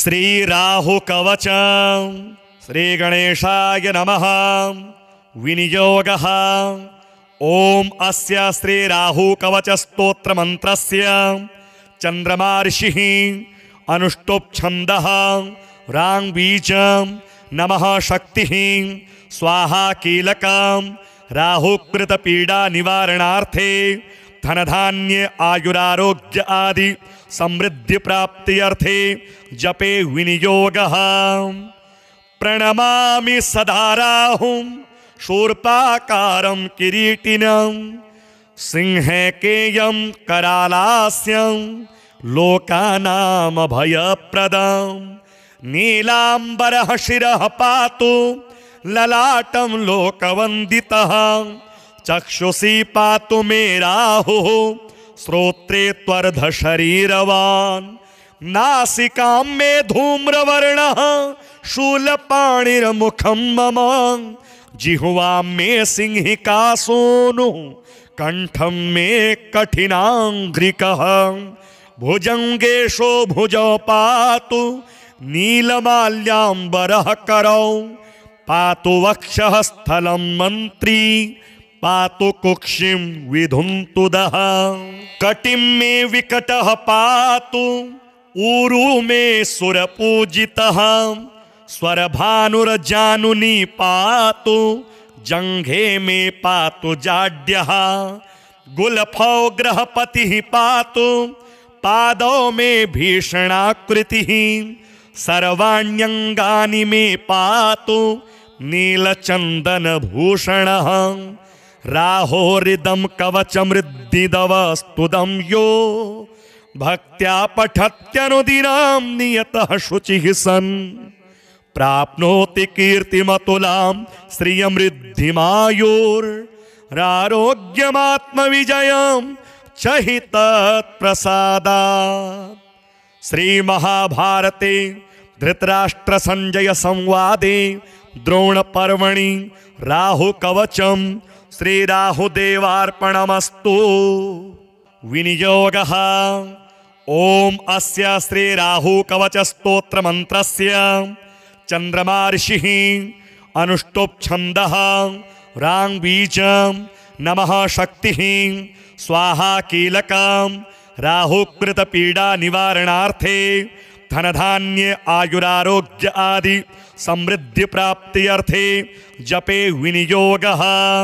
श्री राहु कवचम श्री गणेशाय नमः। विनियोगः ओम अस्य श्री राहु कवच स्तोत्र मंत्रस्य चंद्रमा ऋषिः अनुष्टुप् छंदः रांग बीजं नमः शक्तिः स्वाहा कीलकं राहुकृत पीडा निवारणार्थे धनधान्य आयुरारोग्य आदि समृद्धि प्राप्ति अर्थे जपे विनियोगः। प्रणमामि सदा राहुं शूर्पाकारं किरीटिनं सिंहकेयं करालास्यं लोकानां भयप्रदं नीलांबरः शिरः पातु ललाटं लोकवन्दितः चक्षुषी पातु मे राहुः श्रोत्रे त्वर्ध शरीरवान् नासिकां मे धूम्रवर्णः शूलपाणिर्मुखं मम जिह्वां मे सिंहिका सोनुः कंठं मे कठिनांघ्रिकः भुजंगेशो भुजौ पातु नीलमाल्याम्बरः करौ पातु वक्षः स्थलं मन्त्री पातु कुक्षिं विधुन्तुदः कटिं मे विकटः पातु ऊरु मे सुरपूजितः स्वरभानुर्जानुनी पातु जंघे मे पातु जाड्यः गुलफौ ग्रहपतिः पातु पादौ मे भीषणाकृतिः सर्वाण्यंगानि मे पातु नीलचन्दनभूषणः राहोरिदं कवचमृद्धिदवस्तुदं यो भक्त्या पठत्यनुदिनं नियतः शुचिः सन् प्राप्नोति कीर्तिमतुलां श्रियमृद्धिमायुरारोग्यमात्मविजयं च हि तत्प्रसादात्। श्री महाभारते धृतराष्ट्र संजय संवादे द्रोण पर्वणि राहु कवचम श्री राहुदेवार्पणमस्तु। विनियोगः ओम अस्य श्री राहु कवच स्तोत्र मंत्रस्य चंद्रमा ऋषिः अनुष्टुप् छंदः रांग बीजं नमः शक्तिः स्वाहा कीलकं राहुकृत पीडा निवारणार्थे धनधान्य आयुरारोग्य आदि समृद्धि प्राप्ति अर्थे जपे विनियोगः।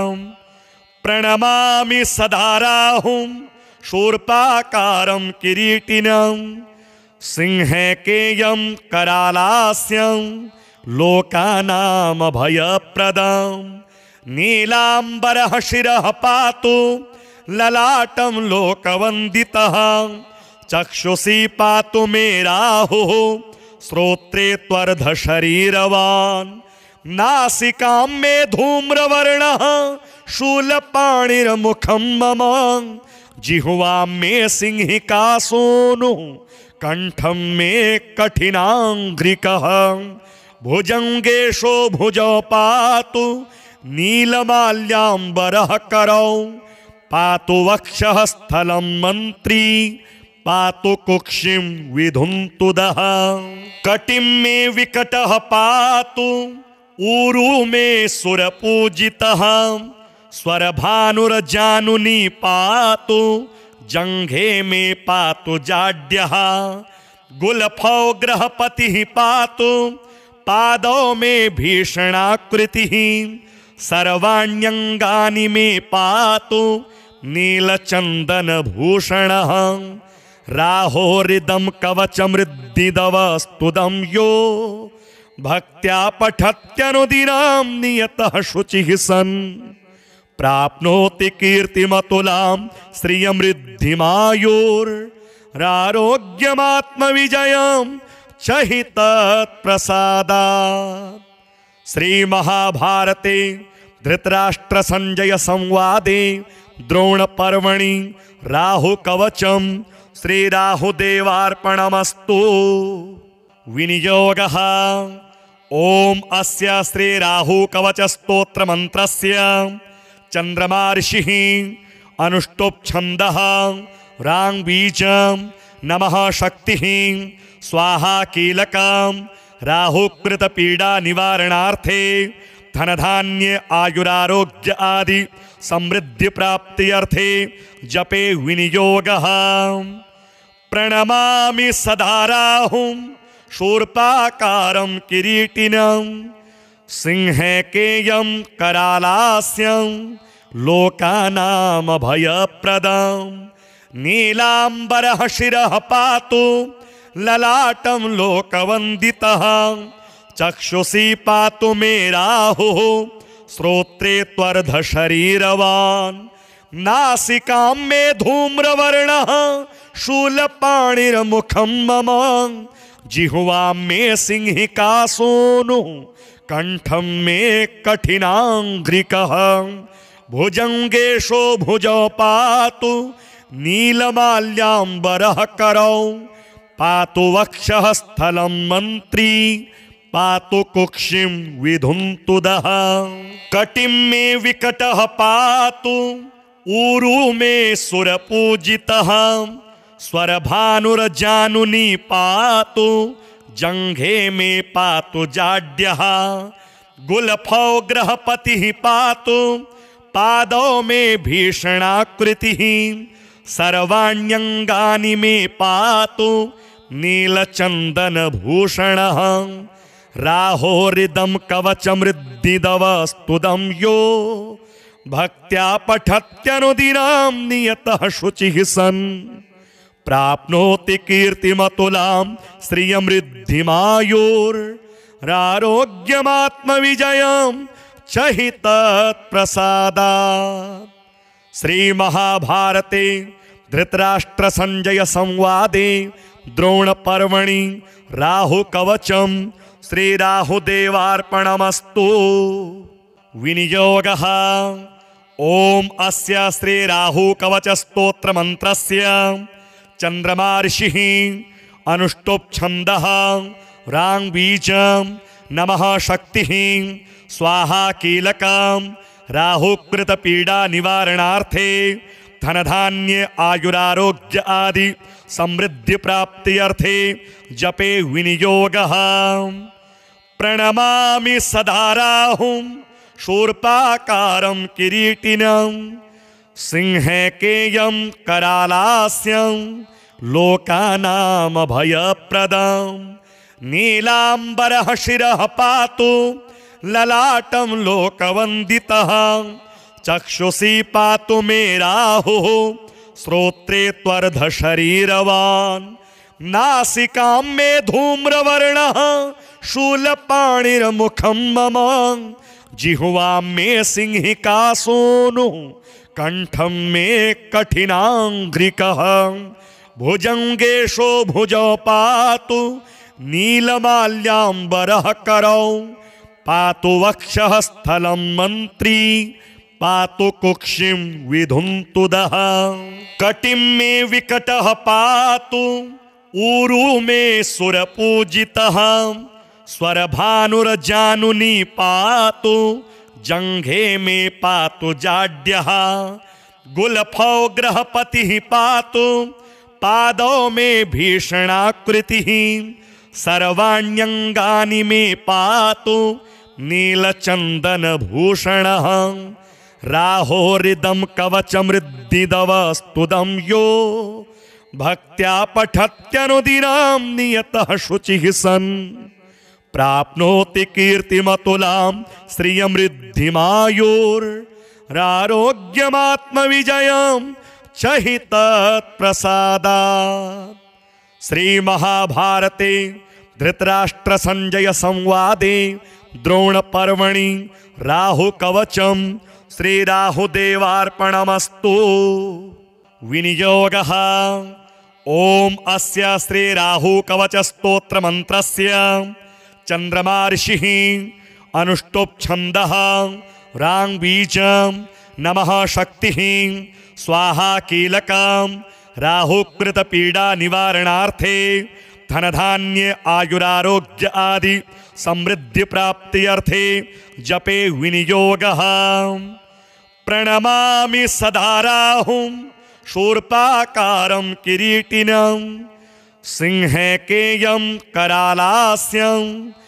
प्रणमामि सदा राहुं शूर्पाकारं किरीटिनं सिंहकेयं करालास्यं लोकानां भयप्रदं नीलांबरः शिरः पातु ललाटं लोकवन्दितः चक्षुषी पातु मे राहुः श्रोत्रे त्वर्ध शरीरवान् नासिकां मे धूम्रवर्णः शूलपाणिर्मुखं मम जिह्वां मे सिंहिका सोनुः कंठं मे कठिनांघ्रिकः भुजंगेशो भुजौ पातु नीलमाल्याम्बरः करौ पातु वक्षः स्थलं मन्त्री पातु कुक्षिं विधुन्तुदः कटिं मे विकटः पातु ऊरु मे सुरपूजितः स्वरभानुर्जानुनी पातु जंघे मे पातु जाड्यः गुलफौ ग्रहपतिः पातु पादौ मे भीषणाकृतिः सर्वाण्यंगानि मे पातु नीलचन्दनभूषणः राहोरिदं कवचमृद्धिदवस्तुदं यो भक्त्या पठत्यनुदिनं नियतः शुचिः सन् प्राप्नोति कीर्तिमतुलां श्रियमृद्धिमायुरारोग्यमात्मविजयं च हि तत्प्रसादात्। श्री महाभारते धृतराष्ट्र संजय संवादे द्रोण पर्वणि राहु कवचम श्री राहुदेवार्पणमस्तु। विनियोगः ओम अस्य श्री राहु कवच स्तोत्र मंत्रस्य चंद्रमा ऋषिः अनुष्टुप् छंदः रांग बीजं नमः शक्तिः स्वाहा कीलकं राहुकृत पीडा निवारणार्थे धनधान्य आयुरारोग्य आदि समृद्धि प्राप्ति अर्थे जपे विनियोगः। प्रणमामि सदा राहुं शूर्पाकारं किरीटिनं सिंहकेयं करालास्यं लोकानां अभयप्रदं नीलांबरः शिरः पातु ललाटं लोकवन्दितः चक्षुषी पातु मे राहुः श्रोत्रे त्वर्धशरीरवान् नासिकां मे धूम्रवर्णः शूलपाणिर्मुखं मम जिह्वां मे सिंहिका सूनुः कंठं मे कठिनांघ्रिकः भुजंगेशो भुजौ पातु नीलमाल्याम्बरः करौ पातु वक्षः स्थलं मन्त्री पातु कुक्षिं विधुन्तुदः कटिं मे विकटः पातु ऊरु मे सुरपूजितः स्वरभानुर्जानुनी पातु जंघे मे पातु जाड्यः गुलफौ ग्रहपतिः पातु पादौ मे भीषणाकृतिः सर्वाण्यंगानि मे पातु नीलचन्दनभूषणः राहोरिदं कवचमृद्दिदवस्तुदं यो भक्त्या पठत्यनुदिनं नियतः शुचिः सन् प्राप्नोति कीर्तिमतुलां श्रियमृद्धिमायुरारोग्यमात्मविजयं च हि तत्प्रसादात्। श्री महाभारते धृतराष्ट्र संजय संवादे द्रोण पर्वणि राहु कवचम श्री राहुदेवार्पणमस्तु। विनियोगः ओम अस्य श्री राहु कवच स्तोत्र मंत्रस्य चंद्रमा ऋषिः अनुष्टुप् छन्दः रांग बीजं नमः शक्तिः स्वाहा कीलकं राहुकृत पीडा निवारणार्थे धनधान्य आयुरारोग्य आदि समृद्धि प्राप्ति अर्थे जपे विनियोगः। प्रणमामि सदा राहुं शूर्पाकारं किरीटिनं सिंहकेयं करालास्यं लोकानां अभयप्रदं नीलांबरः शिरः पातु ललाटं लोकवन्दितः चक्षुषी पातु मे राहुः श्रोत्रे त्वर्धशरीरवान् नासिकां मे धूम्रवर्णः शूलपाणिर्मुखं मम जिह्वां मे सिंहिका सूनुः कंठं मे कठिनांघ्रिकः भुजंगेशो भुजौ पातु नीलमाल्याम्बरः करौ पातु वक्षः स्थलं मन्त्री पातु कुक्षिं विधुन्तुदः कटिं मे विकटः पातु ऊरु मे सुरपूजितः स्वरभानुर्जानुनी पातु जंघे मे पातु जाड्यः गुलफौ ग्रहपतिः पातु पादौ मे भीषणाकृतिः सर्वाण्यंगानि मे पातु नीलचन्दनभूषणः राहोरिदं कवचमृद्दिदवस्तुदं यो भक्त्या पठत्यनुदिनं नियतः शुचिः सन् प्राप्नोति कीर्तिमतुलां श्रियमृद्धिमायुरारोग्यमात्मविजयं च हि तत्प्रसादात्। श्री महाभारते धृतराष्ट्र संजय संवादे द्रोण पर्वणि राहु कवचम श्री राहुदेवार्पणमस्तु। विनियोगः ओम अस्य श्री राहु कवच स्तोत्र मंत्रस्य चंद्रमा ऋषिः अनुष्टुप् छन्दः रांग बीजं नमः शक्तिः स्वाहा कीलकं राहुकृत पीडा निवारणार्थे धनधान्य आयुरारोग्य आदि समृद्धि प्राप्ति अर्थे जपे विनियोगः। प्रणमामि सदा राहुं शूर्पाकारं किरीटिनं सिंहकेयं करालास्यं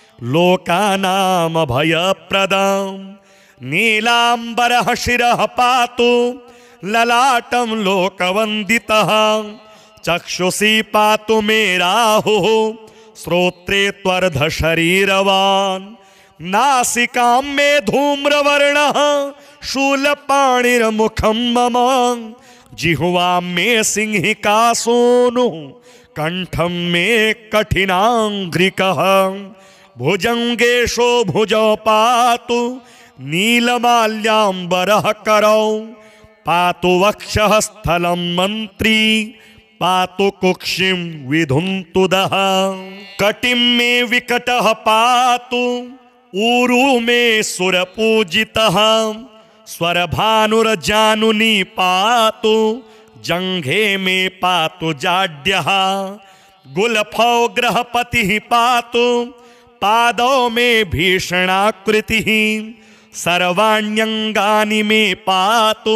लोकानामभयप्रदं नीलाम्बरः शिरः पातु ललाटं लोकवन्दितः चक्षुषी पातु मे राहुः श्रोत्रे त्वर्धशरीरवान् नासिकां मे धूम्रवर्णः शूलपाणिर्मुखं मम जिह्वां मे सिंहिका सोनुः कंठं मे कठिनांघ्रिकः भुजंगेशो भुजौ पातु नीलमाल्याम्बरः करौ पातु वक्षः स्थलं मन्त्री पातु कुक्षिं विधुन्तुदः कटिं मे विकटः पातु ऊरु मे सुरपूजितः स्वरभानुर्जानुनी पातु जंघे मे पातु जाड्यः गुलफौ ग्रहपतिः पातु पादौ मे भीषणाकृतिः सर्वाण्यंगानि मे पातु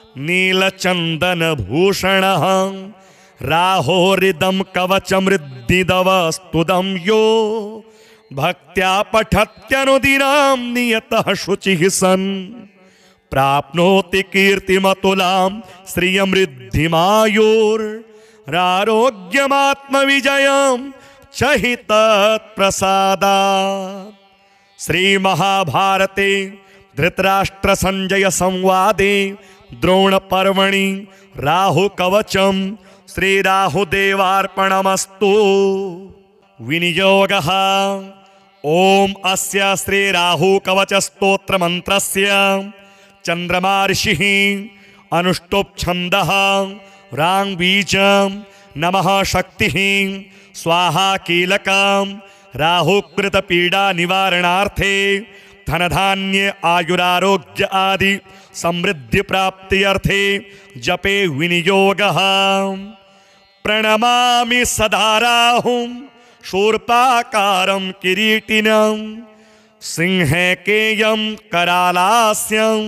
नीलचन्दनभूषणः राहोरिदं कवचमृद्दिदवस्तुदं यो भक्त्या पठत्यनुदिनां नियतः शुचिः सन् प्राप्नोति कीर्तिमतुलां श्रियमृद्धिमायुरारोग्यमात्मविजयं च हि तत्प्रसादात्। श्री महाभारते धृतराष्ट्र संजय संवादे द्रोण पर्वणि राहु कवचम श्री राहुदेवार्पणमस्तु। विनियोगः ओम अस्य श्री राहु कवच स्तोत्र मंत्रस्य चंद्रमा ऋषिः अनुष्टुप् छन्दः रांग बीजं नमः शक्तिः स्वाहा कीलकं राहुकृत पीडा निवारणार्थे धनधान्य आयुरारोग्य आदि समृद्धि प्राप्ति अर्थे जपे विनियोगः। प्रणमामि सदा राहुं शूर्पाकारं किरीटिनं सिंहकेयं करालास्यं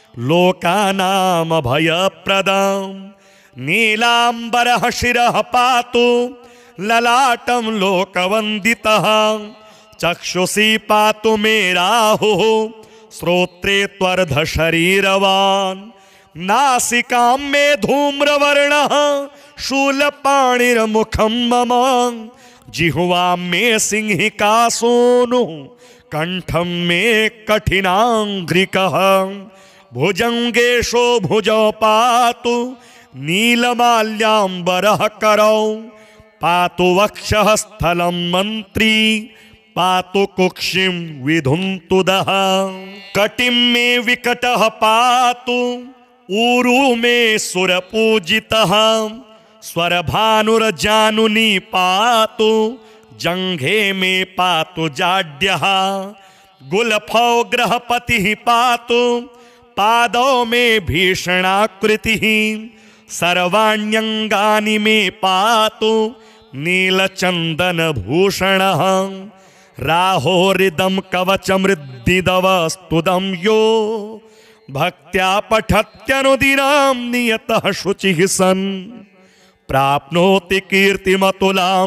लोकानामभयप्रदं नीलाम्बरः शिरः पातु ललाटं लोकवन्दितः चक्षुषी पातु मे राहुः श्रोत्रे त्वर्धशरीरवान् नासिकां मे धूम्रवर्णः शूलपाणिर्मुखं मम जिह्वां मे सिंहिका सोनुः कंठं मे कठिनांघ्रिकः भुजंगेशो भुजौ पातु नीलमाल्याम्बरः करौ पातु वक्षः स्थलं मन्त्री पातु कुक्षिं विधुन्तुदः कटिं मे विकटः पातु ऊरु मे सुरपूजितः स्वरभानुर्जानुनी पातु जंघे मे पातु जाड्यः गुलफौ ग्रहपतिः पातु पादौ मे भीषणाकृतिः सर्वाण्यंगानि मे पातु नीलचन्दनभूषणः राहोरिदं कवचमृद्दिदवस्तुदं यो भक्त्या पठत्यनुदिनां नियतः शुचिः सन् प्राप्नोति कीर्तिमतुलां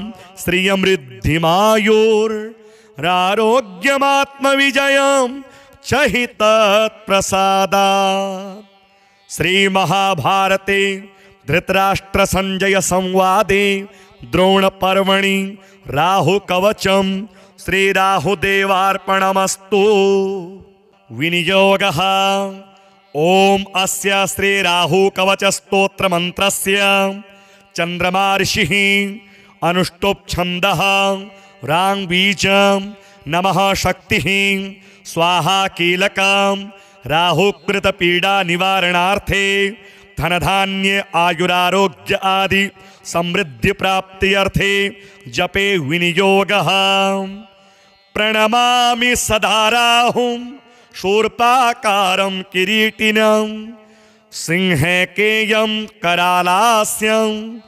श्रियमृद्धिमायुरारोग्यमात्मविजयं च हि तत्प्रसादात्। श्री महाभारते धृतराष्ट्र संजय संवादे द्रोण पर्वणि राहु कवचम श्री राहुदेवार्पणमस्तु। विनियोगः ओम अस्य श्री राहु कवच स्तोत्र मंत्रस्य चंद्रमा ऋषिः अनुष्टुप् छन्दः रांग बीजं नमः शक्तिः स्वाहा कीलकं राहुकृत पीडा निवारणार्थे धनधान्य आयुरारोग्य आदि समृद्धि प्राप्ति अर्थे जपे विनियोगः। प्रणमामि सदा राहुं शूर्पाकारं किरीटिनं सिंहकेयं करालास्यं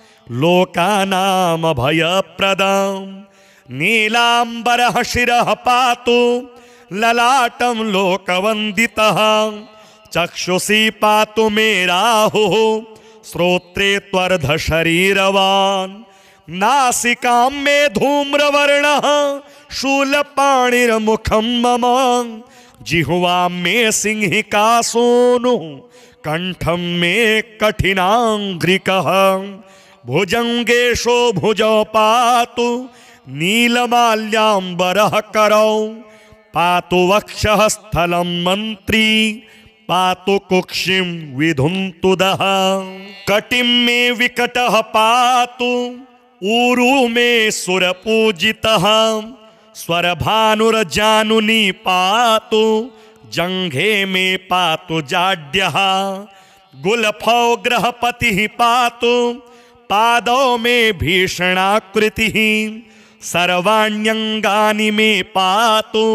लोकानामभयप्रदं नीलाम्बरः शिरः पातु ललाटं लोकवन्दितः चक्षुषी पातु मे राहुः श्रोत्रे त्वर्धशरीरवान् नासिकां मे धूम्रवर्णः शूलपाणिर्मुखं मम जिह्वां मे सिंहिका सूनुः कंठं मे कठिनांघ्रिकः भुजंगेशो भुजौ पातु नीलमाल्याम्बरः करौ पातु वक्षः स्थलं मन्त्री पातु कुक्षिं विधुन्तुदः कटिं मे विकटः पातु ऊरु मे सुरपूजितः स्वरभानुर्जानुनी पातु जंघे मे पातु जाड्यः गुलफौ ग्रहपतिः पातु पादौ मे भीषणाकृतिः सर्वाण्यंगानि मे पातु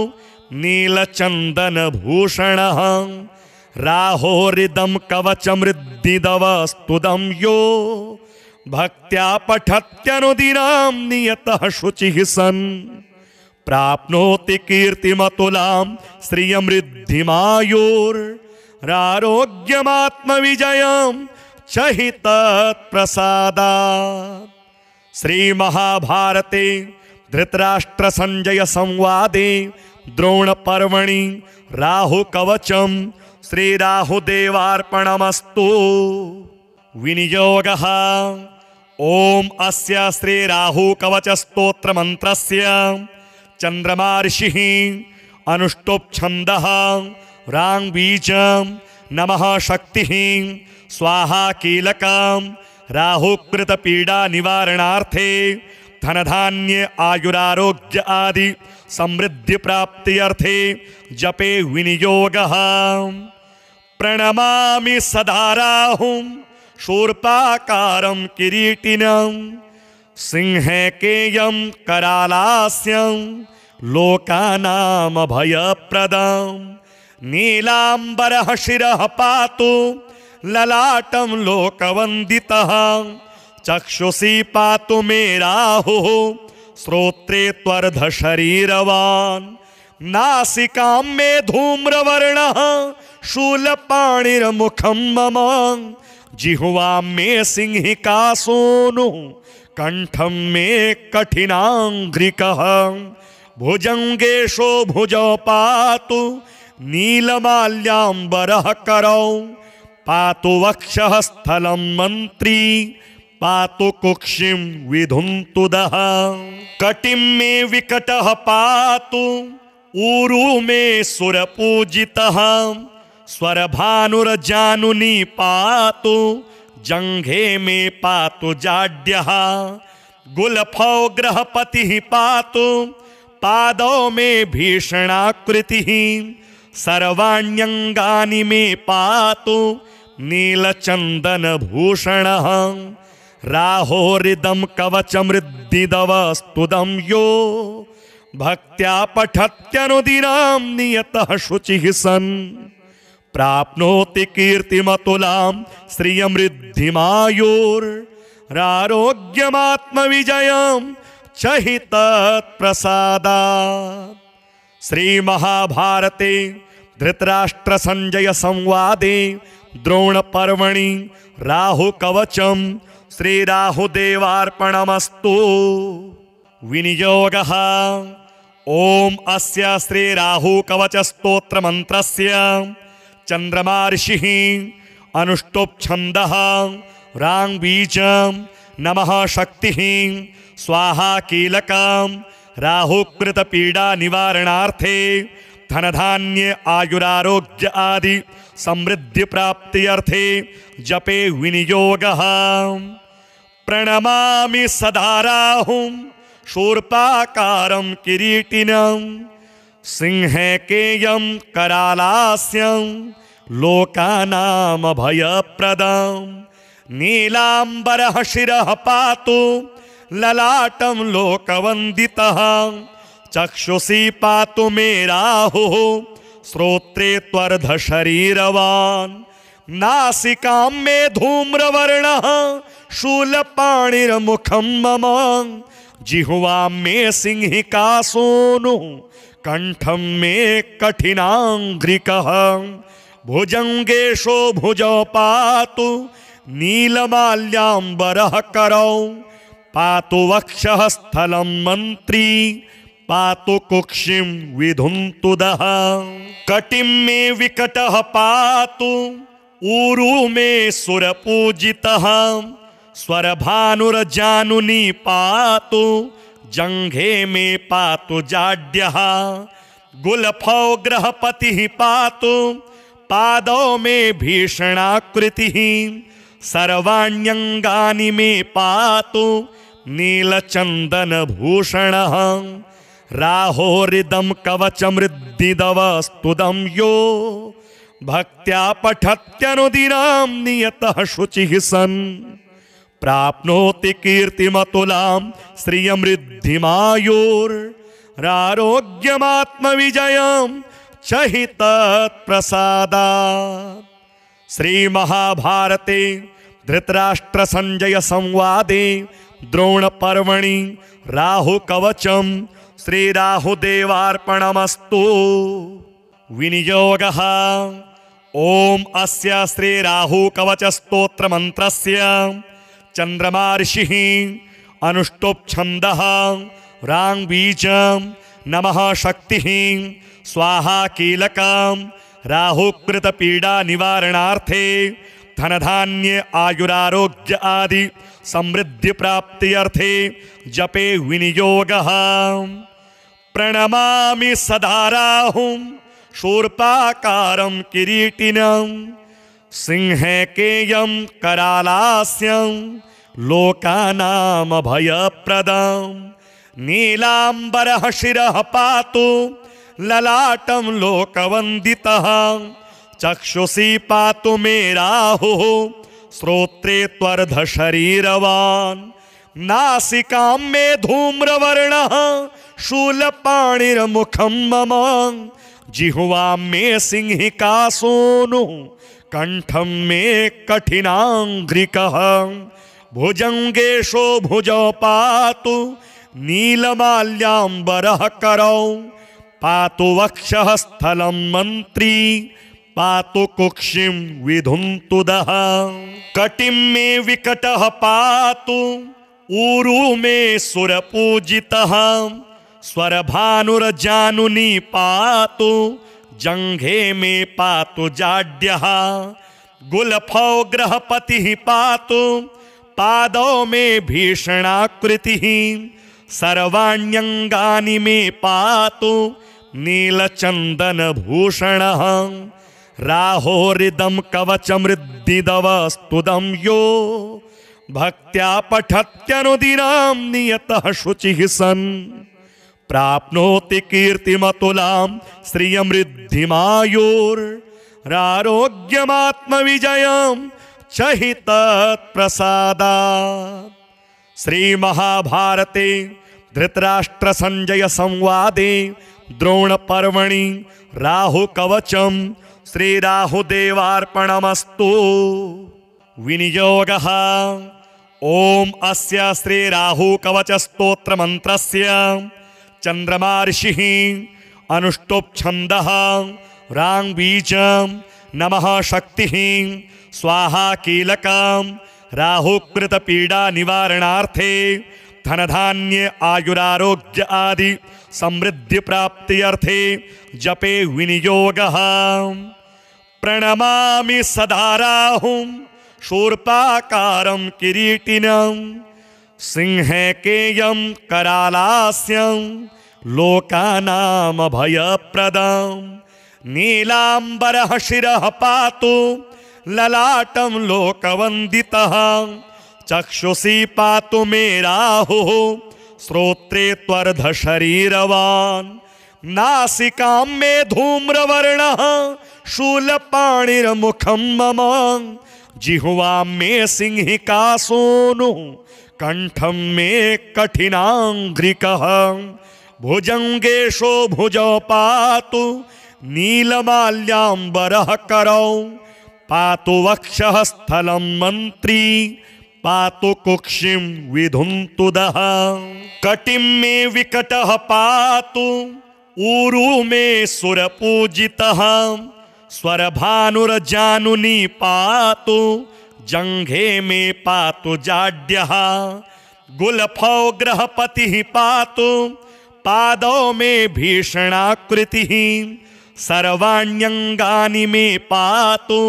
नीलचन्दनभूषणः राहोरिदं कवचमृद्दिदवस्तुदं यो भक्त्या पठत्यनुदिनं नियतः शुचिः सन् प्राप्नोति कीर्तिमतुलां श्रियमृद्धिमायोरारोग्यमात्मविजयं च हि तत्प्रसादात्। श्री महाभारते धृतराष्ट्र संजय संवादे द्रोण पर्वणि राहु कवचम श्री राहुदेवार्पणमस्तु। विनियोगः ओम अस्य श्री राहु कवच स्तोत्र मंत्रस्य चंद्रमा ऋषिः अनुष्टुप् छन्दः रांग बीजं नमः शक्तिः स्वाहा कीलकं राहुकृत पीडा निवारणार्थे धनधान्य आयुरारोग्य आदि समृद्धि प्राप्ति अर्थे जपे विनियोगः। प्रणमामि सदा राहुं शूर्पाकारं किरीटिनं सिंहकेयं करालास्यं लोकानां भयप्रदं नीलाम्बरः शिरः पातु ललाटं लोकवन्दितः चक्षुषी पातु मे राहुः श्रोत्रे त्वर्धशरीरवान् नासिकां मे धूम्रवर्णः शूलपाणिर्मुखं मम जिह्वां मे सिंहिका सूनुः कंठं मे कठिनांघ्रिकः भुजंगेशो भुजौ पातु नीलमाल्याम्बरः करौ पातु वक्षः स्थलं मन्त्री पातु कुक्षिं विधुन्तुदः कटिं मे विकटः पातु ऊरु मे सुरपूजितः स्वरभानुर्जानुनी पातु जंघे मे पातु जाड्यः गुलफौ ग्रहपतिः पातु पादौ मे भीषणाकृतिः सर्वाण्यंगानि मे पातु नीलचन्दनभूषणः राहोरिदं कवचमृद्दिदवस्तुदं यो भक्त्या पठत्यनुदिनं नियतः शुचिः सन् प्राप्नोति कीर्तिमतुलां श्रियमृद्धिमायोरारोग्यमात्मविजयं च हि तत्प्रसादात्। श्री महाभारते धृतराष्ट्र संजय संवादे द्रोण पर्वणि राहु कवचम श्री राहुदेवार्पणमस्तु। विनियोगः ओम अस्य श्री राहु कवच स्तोत्र मंत्रस्य चंद्रमा ऋषिः अनुष्टुप् छन्दः रांग बीजं नमः शक्तिः स्वाहा कीलकं राहुकृत पीडा निवारणार्थे धनधान्य आयुरारोग्य आदि समृद्धि प्राप्ति अर्थे जपे विनियोगः। प्रणमामि सदा राहुं शूर्पाकारं किरीटिनं सिंहकेयं करालास्यं लोकानां भयप्रदं नीलाम्बरः शिरः पातु ललाटं लोकवन्दितः चक्षुषी पातु मे राहुः श्रोत्रे त्वर्धशरीरवान् नासिकां मे धूम्रवर्णः शूलपाणिर्मुखं मम जिह्वां मे सिंहिका सूनुः कंठं मे कठिनांघ्रिकः भुजंगेशो भुजौ पातु नीलमाल्याम्बरः करौ पातु वक्षः स्थलं मन्त्री पातु कुक्षिं विधुन्तुदः कटिं मे विकटः पातु ऊरू मे सुरपूजितः स्वरभानुर्जानुनी पातु जंघे में पातु जाड्यः गुलफौ ग्रहपतिः पातु पादौ में भीषणाकृतिः सर्वाण्यंगानि में पातु नीलचन्दनभूषणः राहोरिदं कवचमृद्दिदवस्तुदं यो भक्त्या पठत्यनुदिनं नियतः शुचिः सन् प्राप्नोति कीर्तिमतुलां श्रियमृद्धिमायुरारोग्यमात्मविजयं च हि तत्प्रसादात्। श्री महाभारते धृतराष्ट्र संजय संवादे द्रोण पर्वणि राहु कवचम श्री राहुदेवार्पणमस्तु। विनियोगः ओम अस्य श्री राहु कवच स्तोत्र मंत्रस्य चंद्रमा ऋषिः अनुष्टुप छंदः रांग बीजं नमः शक्तिः स्वाहा कीलकं राहुकृत पीडा निवारणार्थे धन धान्य आयुरारोग्य आदि समृद्धि प्राप्ति अर्थे जपे विनियोगः। प्रणमामि सदा राहुं शूर्पाकारं किरीटिनं सिंहकेयं करालास्यं लोकानां भयप्रदं नीलांबरः शिरः पातु ललाटं लोकवन्दितः चक्षुषी पातु मे राहुः श्रोत्रे त्वर्धशरीरवान् नासिकां मे धूम्रवर्णः शूलपाणिर्मुखं मम जिह्वां मे सिंहिकासूनुः कंठं मे कठिनांघ्रिकः भुजंगेशो भुजौ पातु नीलमाल्याम्बरः करौ पातु वक्षः स्थलं मन्त्री पातु कुक्षिं विधुन्तुदः कटिं मे विकटः पातु ऊरू मे सुरपूजितः स्वरभानुर्जानुनी पातु जंघे में पातु जाड्यः गुलफौ ग्रहपतिः पातु पादौ में भीषणाकृतिः सर्वाण्यंगानि में पातु नीलचन्दनभूषणः राहोरिदं कवचमृद्दिदवस्तुदं यो भक्त्या पठत्यनुदिनं नियतः शुचिः सन् प्राप्नोति कीर्तिमतुलां श्रियमृद्धिमायुरारोग्यमात्मविजयं च हि तत्प्रसादात्। श्री महाभारते धृतराष्ट्र संजय संवादे द्रोण पर्वणि राहु कवचम श्री राहुदेवार्पणमस्तु। विनियोगः ओम अस्य श्री राहु कवच स्तोत्र मंत्रस्य चंद्रमा ऋषिः अनुष्टुप छंदः रांग बीजं नमः शक्तिः स्वाहा कीलकं राहुकृत पीडा निवारणार्थे धन धान्य आयुरारोग्य आदि समृद्धि प्राप्ति अर्थे जपे विनियोगः। प्रणमामि सदा राहुं शूर्पाकारं किरीटिनं सिंहकेयं करालास्यं लोकानां भयप्रदं नीलांबरः शिरः पातु ललाटं लोकवन्दितः चक्षुषी पातु मे राहुः श्रोत्रे त्वर्धशरीरवान् नासिकां मे धूम्रवर्णः शूलपाणिर्मुखं मम जिह्वां मे सिंहिकासूनुः कंठं मे कठिनांघ्रिकः भुजंगेशो भुजौ पातु नीलमाल्याम्बरः करौ पातु वक्षः स्थलं मन्त्री पातु कुक्षिं विधुन्तुदः कटिं मे विकटः पातु ऊरू मे सुरपूजितः स्वरभानुर्जानुनी पातु जंघे में पातु जाड्यः गुलफौ ग्रहपतिः पातु पादौ मे भीषणाकृतिः सर्वाण्यंगानि मे पातु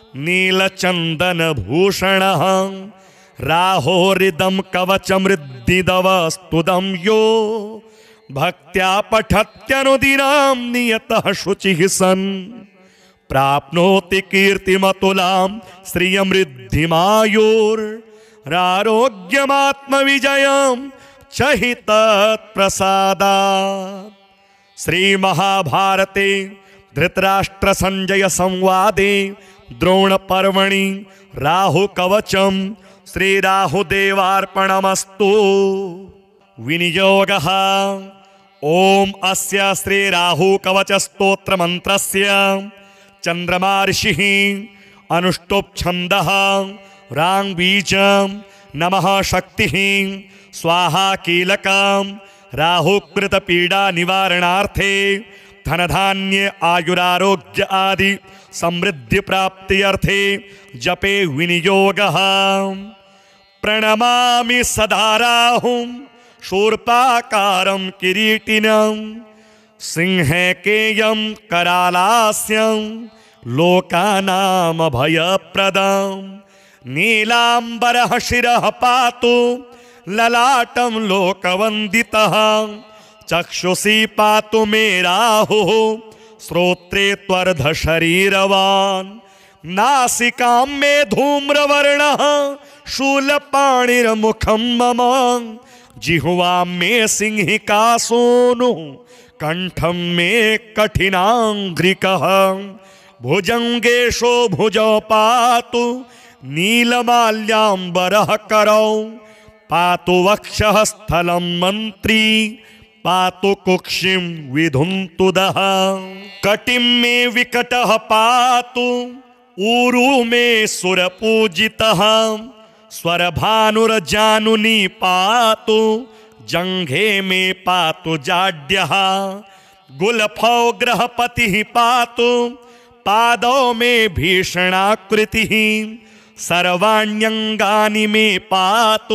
नीलचन्दनभूषणः राहोरिदं कवचमृद्दिदवस्तुदं यो भक्त्या पठत्यनुदिनं नियतः शुचिः सन् प्राप्नोति कीर्तिमतुलां श्रियमृद्धिमायोरारोग्यमात्मविजयं च हि तत्प्रसादात्। श्री महाभारते धृतराष्ट्र संजय संवादे द्रोण पर्वणि राहु कवचम श्री राहुदेवार्पणमस्तु। विनियोगः ओम अस्य श्री राहु कवच स्तोत्र मंत्रस्य चंद्रमा ऋषिः अनुष्टुप् छन्दः रांग बीजं नमः शक्तिः स्वाहा कीलकं राहुकृत पीडा निवारणार्थे धनधान्य आयुरारोग्य आदि समृद्धि प्राप्ति अर्थे जपे विनियोगः। प्रणमामि सदा राहुं शूर्पाकारं किरीटिनं सिंहकेयं करालास्यं लोकानां भयप्रदं नीलांबरः शिरः पातु ललाटं लोकवन्दितः चक्षुषी पातु मे राहुः श्रोत्रे त्वर्धशरीरवान् नासिकां मे धूम्रवर्णः शूलपाणिर्मुखं मम जिह्वां मे सिंहिका सूनुः कंठं मे कठिनांघ्रिकः भुजंगेशो भुजौ पातु नीलमाल्याम्बरः करौ पातु वक्षः स्थलं मन्त्री पातु कुक्षिं विधुन्तुदः कटिं मे विकटः पातु ऊरु मे सुरपूजितः स्वरभानुर्जानुनी पातु जंघे मे पातु जाड्यः गुलफौ ग्रहपतिः पातु पादौ मे भीषणाकृतिः सर्वाण्यंगानि मे पातु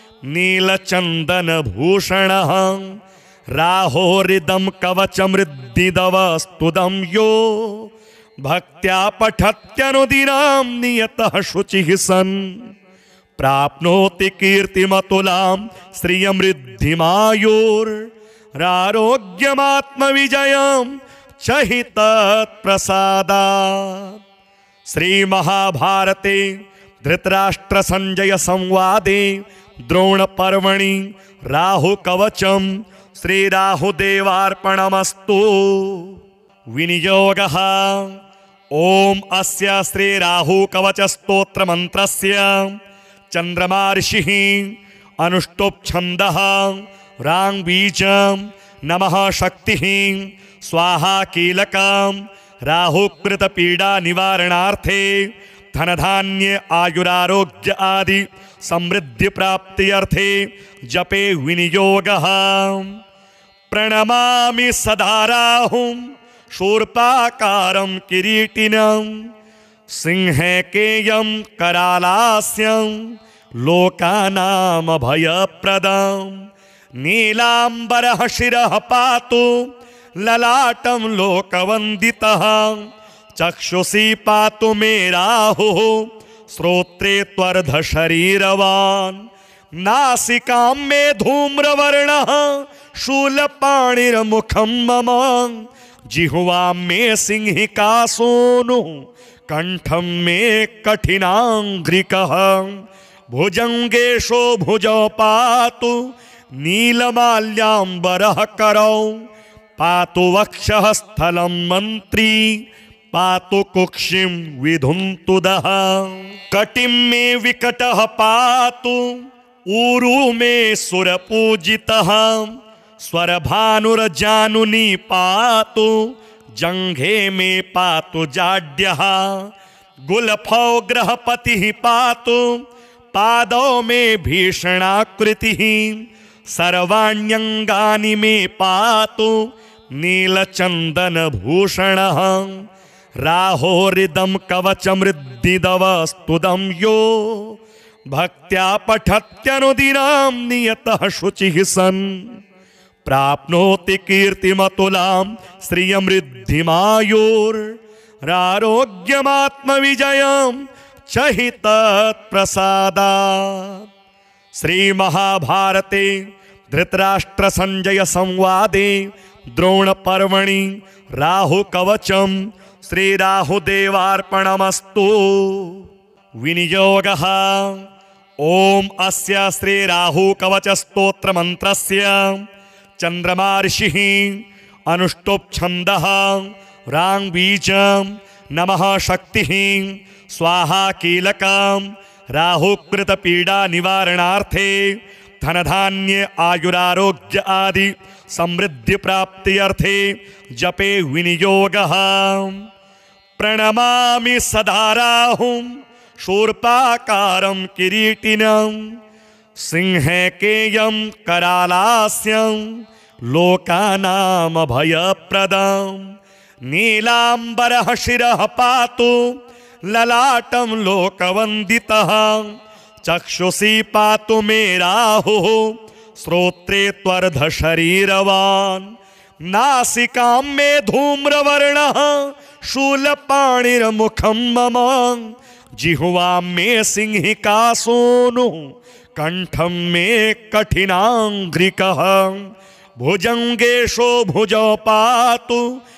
नीलचन्दनभूषणः राहोरिदं कवचमृद्दिदवस्तुदं यो भक्त्या पठत्यनुदिनं नियतः शुचिः सन् प्राप्नोति कीर्तिमतुलां श्रियमृद्धिमायोरारोग्यमात्मविजयं च हि तत्प्रसादात्। श्री महाभारते धृतराष्ट्र संजय संवादे द्रोण पर्वणि राहु कवचम श्री राहुदेवार्पणमस्तु। विनियोगः ओम अस्य श्री राहु कवच स्तोत्र मंत्रस्य चंद्रमा ऋषिः अनुष्टुप् छन्दः रांग बीजं नमः शक्तिः स्वाहा कीलकं राहुकृत पीडा निवारणार्थे धनधान्य आयुरारोग्य आदि समृद्धि प्राप्ति अर्थे जपे विनियोगः। प्रणमामि सदा राहुं शूर्पाकारं किरीटिनं सिंहकेयं करालास्यं लोकानां भयप्रदं नीलांबरः शिरः पातु ललाटं लोकवन्दितः चक्षुषी पातु मे राहुः श्रोत्रे त्वर्धशरीरवान् नासिकां मे धूम्रवर्णः शूलपाणिर्मुखं मम जिह्वां मे सिंहिका सूनुः कंठं मे कठिनांघ्रिकः भुजंगेशो भुजौ पातु नीलमाल्याम्बरः करौ पातु वक्षः स्थलं मन्त्री पातु कुक्षिं विधुन्तुदः कटिं मे विकटः पातु ऊरु मे सुरपूजितः स्वरभानुर्जानुनी पातु जंघे मे पातु जाड्यः गुलफौ ग्रहपतिः पातु पादौ मे भीषणाकृतिः सर्वाण्यंगानि मे पातु नीलचन्दनभूषणः राहोरिदं कवचमृद्दिदवस्तुदं यो भक्त्या पठत्यनुदिनां नियतः शुचिः सन् प्राप्नोति कीर्तिमतुलां श्रियमृद्धिमायुरारोग्यमात्मविजयं च हि तत्प्रसादात्। श्री महाभारते धृतराष्ट्र संजय संवादे द्रोण पर्वणि राहु कवचम श्री राहुदेवार्पणमस्तु। विनियोगः ओम अस्य श्री राहु कवच स्तोत्र मंत्रस्य चंद्रमा ऋषिः अनुष्टुप छंदः रांग बीजं नमः शक्तिः स्वाहा कीलकं राहुकृत पीडा निवारणार्थे धन धान्य आयुरारोग्य आदि समृद्धि प्राप्ति अर्थे जपे विनियोगः। प्रणमामि सदा राहुं शूर्पाकारं किरीटिनं सिंहकेयं करालास्यं लोकानां भयप्रदं नीलांबरः शिरः पातु ललाटं लोकवन्दितः चक्षुषी पातु मे राहुः श्रोत्रे त्वर्धशरीरवान् नासिकां मे धूम्रवर्णः शूलपाणिर्मुखं मम जिह्वां मे सिंहिका सूनुः कंठं मे कठिनाङ्घ्रिकः भुजङ्गेशो भुजौ पातु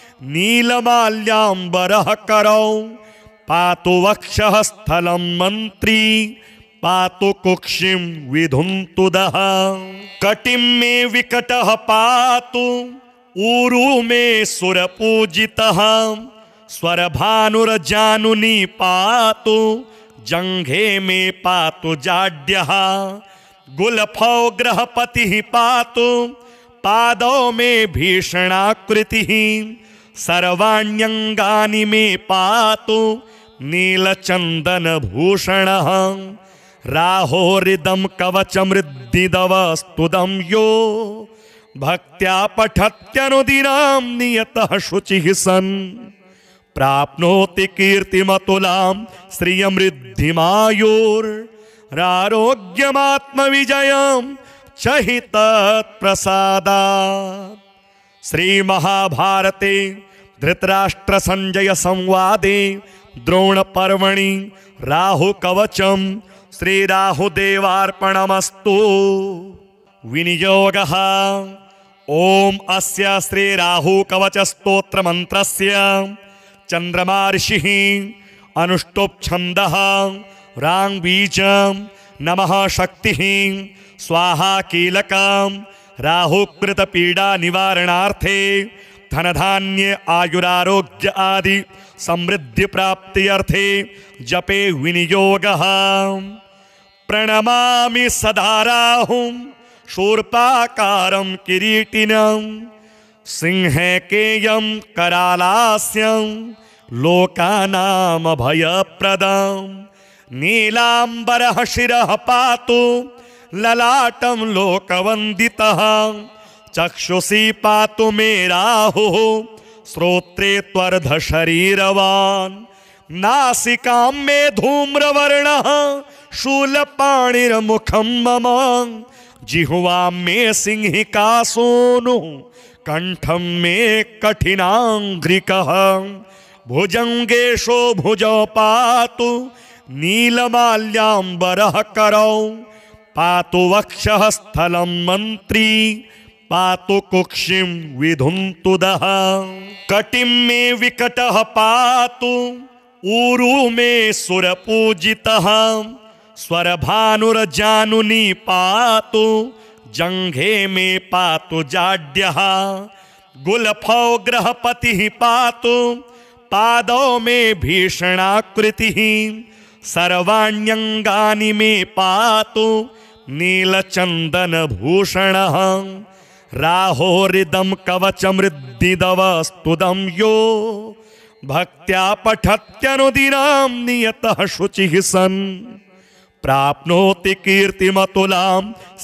नीलमाल्याम्बरः करौ पातु वक्षः स्थलं मन्त्री पातु कुक्षिं विधुन्तुदः कटिं मे विकटः पातु ऊरु मे सुरपूजितः स्वरभानुर्जानुनी पातु जंघे मे पातु जाड्यः गुलफौ ग्रहपतिः पातु पादौ मे भीषणाकृतिः सर्वाण्यंगानि मे पातु नीलचन्दनभूषणः राहोरिदं कवचमृद्दिदवस्तुदं यो भक्त्या पठत्यनुदिनां नियतः शुचिः सन् प्राप्नोति कीर्तिमतुलां श्रियमृद्धिमायुरारोग्यमात्मविजयं च हि तत्प्रसादात्। श्री महाभारते धृतराष्ट्र संजय संवादे द्रोण पर्वणि राहु कवचम श्री राहुदेवार्पणमस्तु। विनियोगः ओम अस्य श्री राहु कवच स्तोत्र मंत्रस्य चंद्रमा ऋषिः अनुष्टुप छंदः रांग बीजं नमः शक्तिः स्वाहा कीलकं राहुकृत पीडा निवारणार्थे धन धान्य आयुरारोग्य आदि समृद्धि प्राप्ति अर्थे जपे विनियोगः। प्रणमामि सदा राहुं शूर्पाकारं किरीटिनं सिंहकेयं करालास्यं लोकानां भयप्रदं नीलांबरः शिरः पातु ललाटं लोकवन्दितः चक्षुषी पातु मे राहुः श्रोत्रे त्वर्धशरीरवान् नासिकां मे धूम्रवर्णः शूलपाणिर्मुखं मम जिह्वां मे सिंहिका सूनुः कंठं मे कठिनाङ्घ्रिकः भुजङ्गेशो भुजौ पातु नीलमाल्याम्बरः करौ पातु वक्षः स्थलं मन्त्री पातु कुक्षिं विधुन्तुदः कटिं मे विकटः पातु ऊरु मे सुरपूजितः स्वरभानुर्जानुनी पातु जंघे मे पातु जाड्यः गुलफौ ग्रहपतिः पातु पादौ मे भीषणाकृतिः सर्वाण्यंगानि मे पातु नीलचन्दनभूषणः राहोरिदं कवचमृद्दिदवस्तुदं यो भक्त्या पठत्यनुदिनां नियतः शुचिः सन् प्राप्नोति कीर्तिमतुलां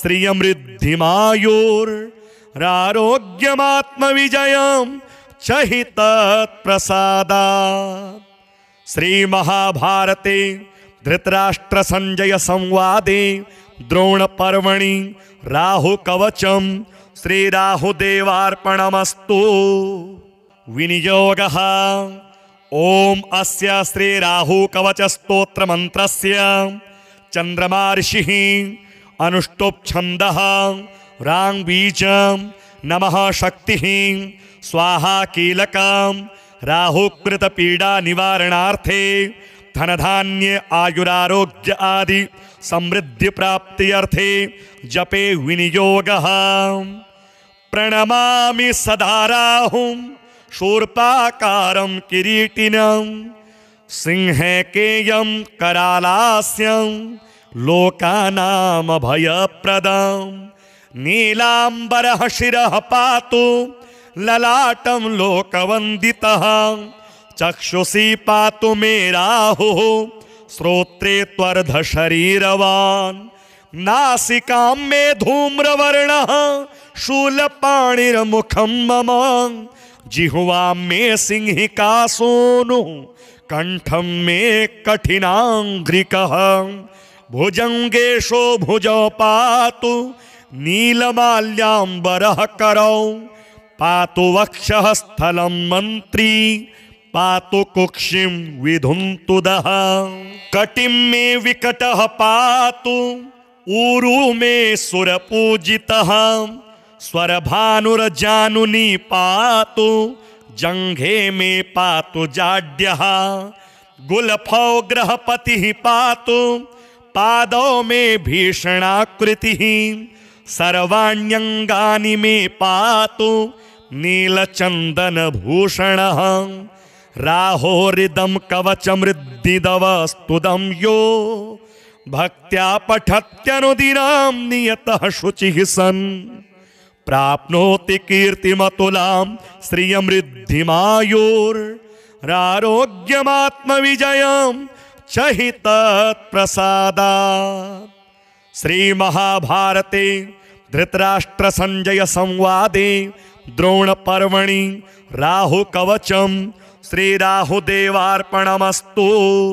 श्रियमृद्धिमायुरारोग्यमात्मविजयं च हि तत्प्रसादात्। श्री महाभारते धृतराष्ट्र संजय संवादे द्रोण पर्वणि राहु कवचम श्री राहुदेवार्पणमस्तु। विनियोगः ओम अस्य श्री राहु कवच स्तोत्र मंत्रस्य चंद्रमा ऋषिः अनुष्टुप् छंदः रांग बीजं नमः शक्तिः स्वाहा कीलकं राहुकृत पीडा निवारणार्थे धन धान्य आयुरारोग्य आदि समृद्धि प्राप्ति अर्थे जपे विनियोगः। प्रणमामि सदा राहुं शूर्पाकारं किरीटिनं सिंहकेयं करालास्यं लोकानां भयप्रदं नीलांबरः शिरः पातु ललाटं लोकवन्दितः चक्षुषी पातु मे राहुः श्रोत्रे त्वर्ध शरीरवान् नासिकां मे धूम्रवर्णः शूलपाणिर्मुखं मम जिह्वां मे सिंहिका सूनुः कंठं मे कठिनांघ्रिकः भुजंगेशो भुजौ पातु नीलमाल्याम्बरः करौ पातु वक्षः स्थलं मन्त्री पातु कुक्षिं विधुन्तुदः कटिं मे विकटः पातु ऊरु मे सुरपूजितः स्वरभानुर्जानुनी पातु जंघे मे पातु जाड्यः गुलफौ ग्रहपतिः पातु पादौ मे भीषणाकृतिः सर्वाण्यंगानि मे पातु नीलचन्दनभूषणः राहोरिदं कवचमृद्दिदवस्तुदं यो भक्त्या पठत्यनुदिनं नियतः शुचिः सन् प्राप्नोति कीर्तिमतुलां श्रियमृद्धिमायुरारोग्यमात्मविजयं च हि तत्प्रसादात्। श्री महाभारते धृतराष्ट्र संजय संवादे द्रोण पर्वणि राहु कवचम श्री राहुदेवार्पणमस्तु।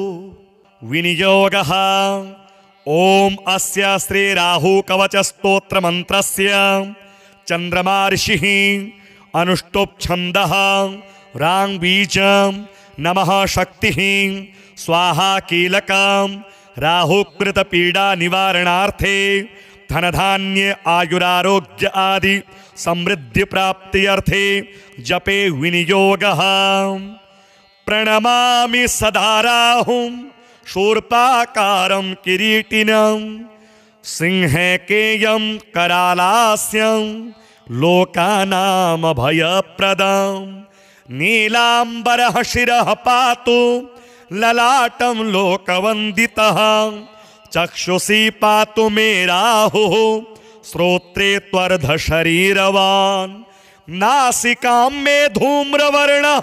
विनियोगः ओम अस्य श्री राहु कवच स्तोत्र मंत्रस्य चंद्रमा ऋषिः अनुष्टुप् छंदः रांग बीजं नमः शक्तिः स्वाहा कीलकं राहुकृत पीडा निवारणार्थे धन धान्य आयुरारोग्य आदि समृद्धि प्राप्ति अर्थे जपे विनियोगः। प्रणमामि सदा राहुं शूर्पाकारं किरीटिनं सिंहकेयं करालास्यं लोकानां भयप्रदं नीलांबरः शिरः पातु ललाटं लोकवन्दितः चक्षुषी पातु मे राहुः श्रोत्रे त्वर्ध शरीरवान् नासिकां मे धूम्रवर्णः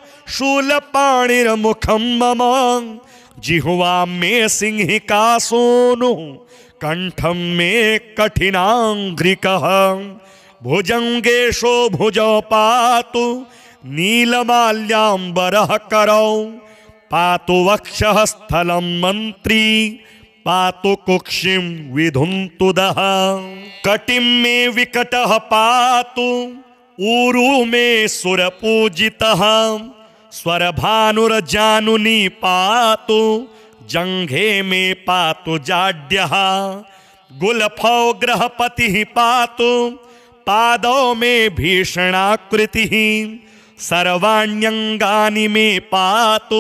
शूलपाणिर्मुखं मम जिह्वां मे सिंहिका सूनुः कंठं मे कठिनांघ्रिकः भुजंगेशो भुजौ पातु नीलमाल्याम्बरः करौ पातु वक्षः स्थलं मन्त्री पातु कुक्षिं विधुन्तुदः कटिं मे विकटः पातु ऊरु मे सुरपूजितः स्वरभानुर्जानुनी पातु जंघे मे पातु जाड्यः गुलफौ ग्रहपतिः पातु पादौ मे भीषणाकृतिः सर्वाण्यंगानि मे पातु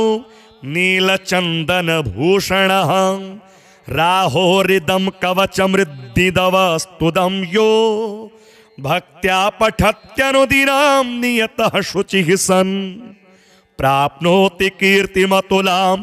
नीलचन्दनभूषणः राहोरिदं कवचमृद्दिदवस्तुदं यो भक्त्या पठत्यनुदिनं नियतः शुचिः सन् प्राप्नोति कीर्तिमतुलां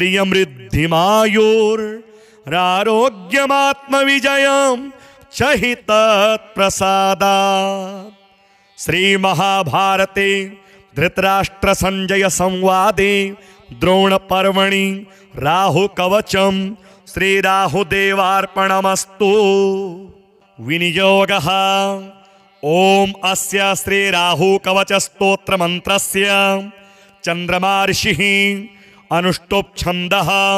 श्रियमृद्धिमायुरारोग्यमात्मविजयं च हि तत्प्रसादात्। श्री महाभारते धृतराष्ट्र संजय संवादे द्रोण पर्वणि राहु कवचम श्री राहुदेवार्पणमस्तु। विनियोगः ओम अस्य श्री राहु कवच स्तोत्र मंत्रस्य चंद्रमा ऋषिः अनुष्टुप् छंदः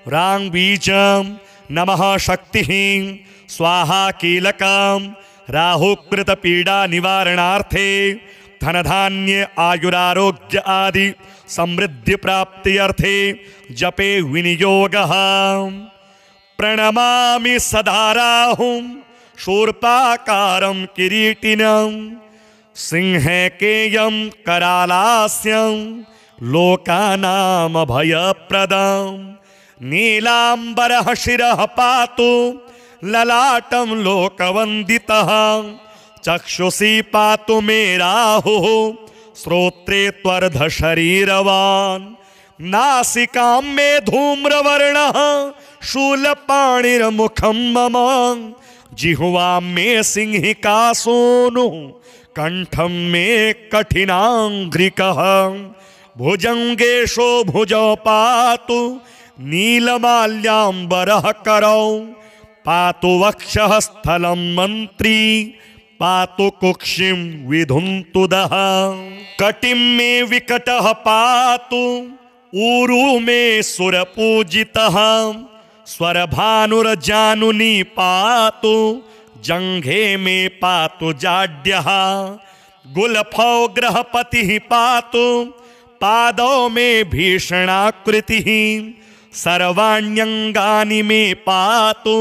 रांबीजं नमः शक्तिः स्वाहा कीलकं राहुकृत पीडा निवारणार्थे धनधान्य आयुरारोग्य आदि समृद्धि प्राप्ति अर्थे जपे विनियोगः। प्रणमामि सदा राहुं शूर्पाकारं किरीटिनं सिंहकेयं करालास्यं लोकानां भयप्रदं नीलांबरः शिरः पातु ललाटं लोकवन्दितः चक्षुषी पातु मे राहुः श्रोत्रे त्वर्धशरीरवान् नासिकां मे धूम्रवर्णः शूलपाणिर्मुखं मम जिह्वां मे सिंहिका सूनुः कंठं मे कठिनांघ्रिकः भुजंगेशो भुजौ पातु नीलमाल्याम्बरः करौ पातु वक्षः स्थलं मन्त्री पातु कुक्षिं विधुन्तुदः कटिं मे विकटः पातु ऊरु मे सुरपूजितः स्वरभानुर्जानुनी पातु जंघे मे पातु जाड्यः गुलफौ ग्रहपतिः पातु पादौ मे भीषणाकृतिः सर्वाण्यंगानि मे पातु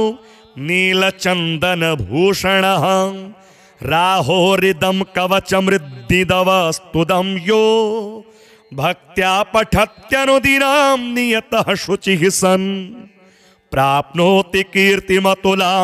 नीलचन्दनभूषणः राहोरिदं कवचमृद्दिदवस्तुदं यो भक्त्या पठत्यनुदिनं नियतः शुचिः सन् प्राप्नोति कीर्तिमतुलां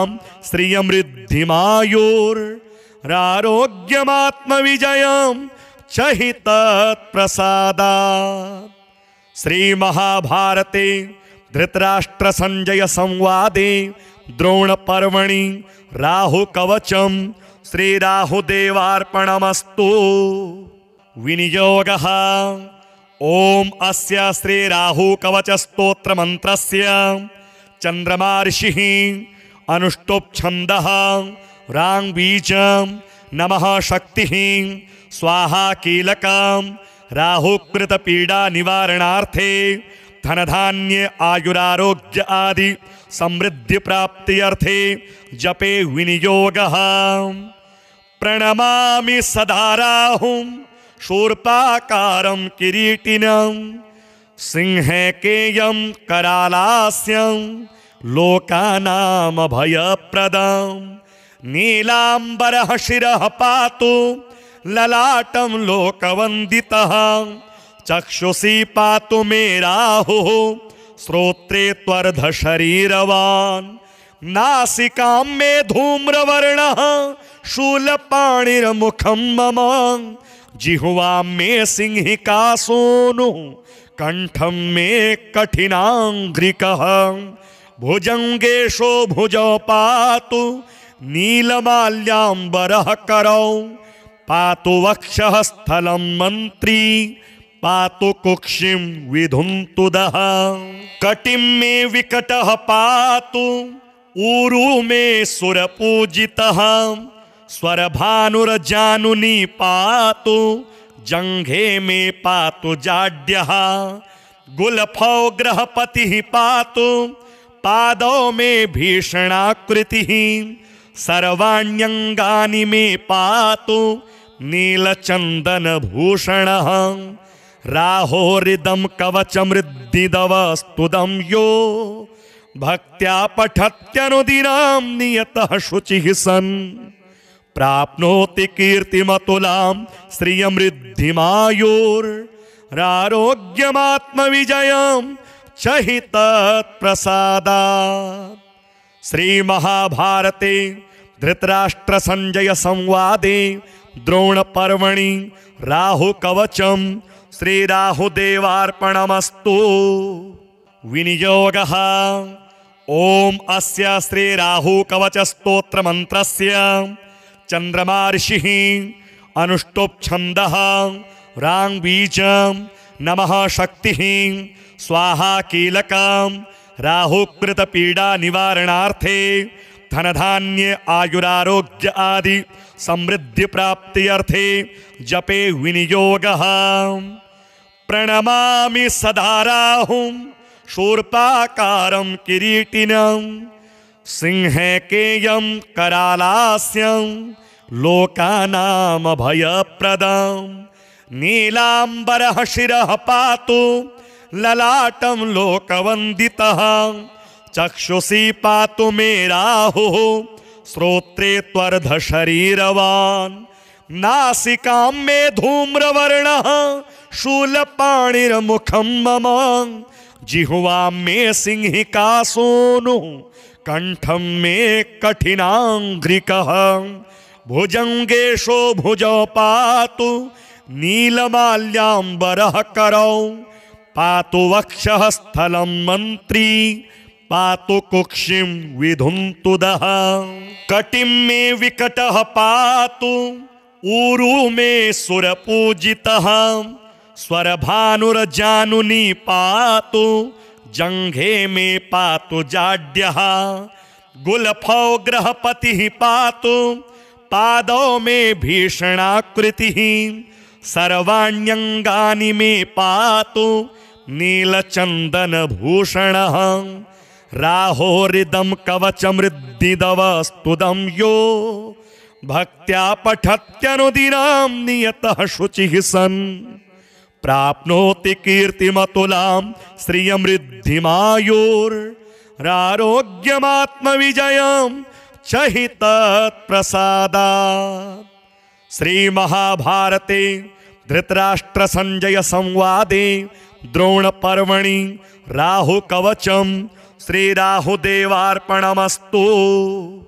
श्रियमृद्धिमायुरारोग्यमात्मविजयं च हि तत्प्रसादात्। श्री महाभारते धृतराष्ट्र संजय संवादे द्रोण पर्वणि राहु कवचम श्री राहुदेवार्पणमस्तु। विनियोगः ओम अस्य श्री राहु कवच स्तोत्र मंत्रस्य चंद्रमा ऋषिः अनुष्टुप् छन्दः रांबीजं नमः शक्तिः स्वाहा कीलकं राहुकृत पीडा निवारणार्थे धनधान्य आयुरारोग्य आदि समृद्धि प्राप्ति अर्थे जपे विनियोगः। प्रणमामि सदा राहुं शूर्पाकारं किरीटिनं सिंहकेयं करालास्यं लोकानां भयप्रदं नीलांबरः शिरः पातु ललाटं लोकवन्दितः चक्षुषी पातु मे राहुः श्रोत्रे त्वर्धशरीरवान् नासिकां मे धूम्रवर्णः शूलपाणिर्मुखं मम जिह्वां मे सिंहिका सूनुः कंठं मे कठिनांघ्रिकः भुजंगेशो भुजौ पातु नीलमाल्याम्बरः करौ पातु वक्षः स्थलं मन्त्री पातु कुक्षिं विधुन्तुदः कटिं मे विकटः पातु ऊरु मे सुरपूजितः स्वरभानुर्जानुनी पातु जंघे मे पातु जाड्यः गुलफौ ग्रहपतिः पातु पादौ मे भीषणाकृतिः सर्वाण्यंगानि मे पातु नीलचन्दनभूषणः राहोरिदं कवचमृद्दिदवस्तुदं यो भक्त्या पठत्यनुदिनं नियतः शुचिः सन् प्राप्नोति कीर्तिमतुलां श्रियमृद्धिमायुरारोग्यमात्मविजयं च हि तत्प्रसादात्। श्री महाभारते धृतराष्ट्र संजय संवादे द्रोण पर्वणि राहु कवचम श्री राहुदेवार्पणमस्तु। विनियोगः ओम अस्य श्री राहु कवच स्तोत्र मंत्रस्य चंद्रमा ऋषिः अनुष्टुप् छन्दः रांबीजं नमः शक्तिः स्वाहा कीलकं राहुकृत पीडा निवारणार्थे धनधान्य आयुरारोग्य आदि समृद्धि प्राप्ति अर्थे जपे विनियोगः। प्रणमामि सदा राहुं शूर्पाकारं किरीटिनं सिंहकेयं करालास्यं लोकानामभयप्रदं नीलाम्बरः शिरः पातु ललाटं लोकवन्दितः चक्षुषी पातु मे राहुः श्रोत्रे त्वर्धशरीरवान् नासिकां मे धूम्रवर्णः शूलपाणिर्मुखं मम जिह्वां मे सिंहिका सूनुः कंठं मे कठिनांघ्रिकः भुजंगेशो भुजौ पातु नीलमाल्याम्बरः करौ पातु वक्षः स्थलं मन्त्री पातु कुक्षिं विधुन्तुदः कटिं मे विकटः पातु ऊरु मे सुरपूजितः स्वरभानुर्जानुनी पातु जंघे मे पातु जाड्यः गुलफौ ग्रहपतिः पातु पादौ मे भीषणाकृतिः सर्वाण्यंगानि मे पातु नीलचन्दनभूषणः राहोरिदं कवचमृद्दिदवस्तुदं यो भक्त्या पठत्यनुदिनं नियतः शुचिः सन् प्राप्नोति कीर्तिमतुलां श्रियमृद्धिमायुरारोग्यमात्मविजयं च हि तत्प्रसादात्। श्री महाभारते धृतराष्ट्र संजय संवादे द्रोण पर्वणि राहु कवचम श्री राहुदेवार्पणमस्तु।